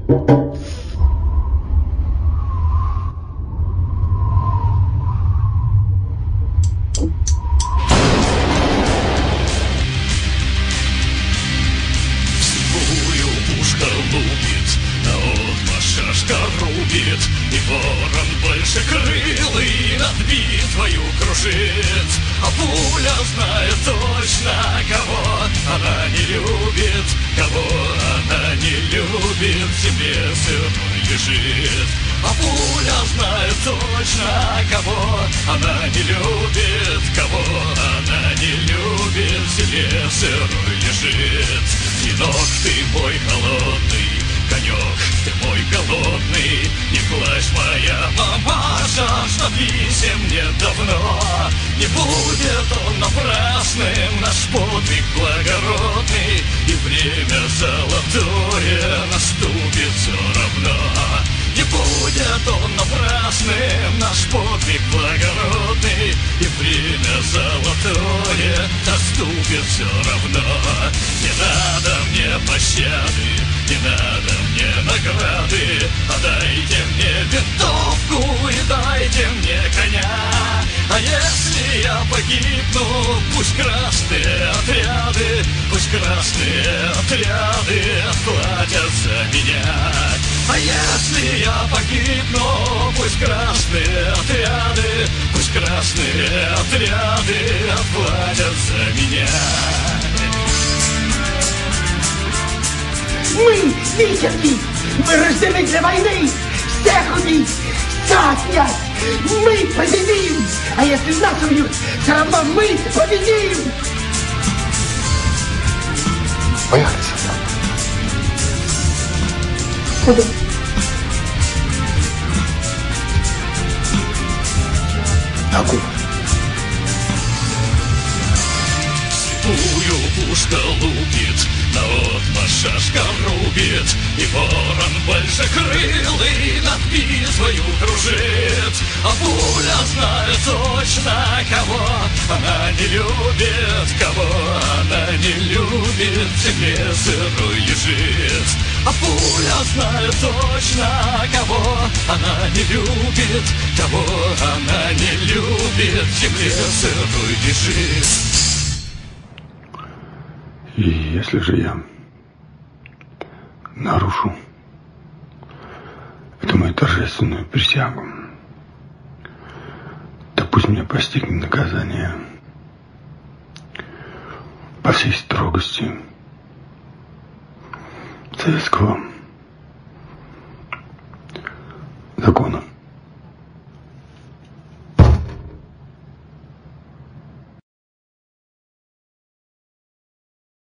Рубит, и ворон большекрылый над битвою кружит. А пуля знает точно, кого она не любит, кого она не любит, в земле сырой лежит. А пуля знает точно, кого она не любит, кого она не любит, в земле сырой лежит. Клинок ты мой холодный, конек ты мой голодный, не плачь, моя мамаша, что писем нет давно. Не будет он напрасным, наш подвиг благородный, и время золотое наступит все равно. Не будет он напрасным, наш подвиг благородный, и время золотое наступит все равно. Не надо мне пощады, не надо мне награды, а дайте мне винтовку и дайте мне коня. А если я погибну, пусть красные отряды, пусть красные отряды отплатят за меня. А если я погибну, пусть красные отряды, пусть красные отряды отплатят за меня. Мы, Витязки, мы рождены для войны, всех убить, все отнять, мы победим, а если нас убьют, все равно мы победим. Поехали со мной. Куда? На Кубу. Слепую пушка лупит, наотмашь шашка рубит, и ворон большекрылый над битвою кружит. А пуля знает точно, кого она не любит, кого она не любит, в земле сырой лежит. А пуля знает точно, кого она не любит, кого она не любит, в земле сырой лежит. И если же я нарушу эту мою торжественную присягу, то пусть меня постигнет наказание по всей строгости советского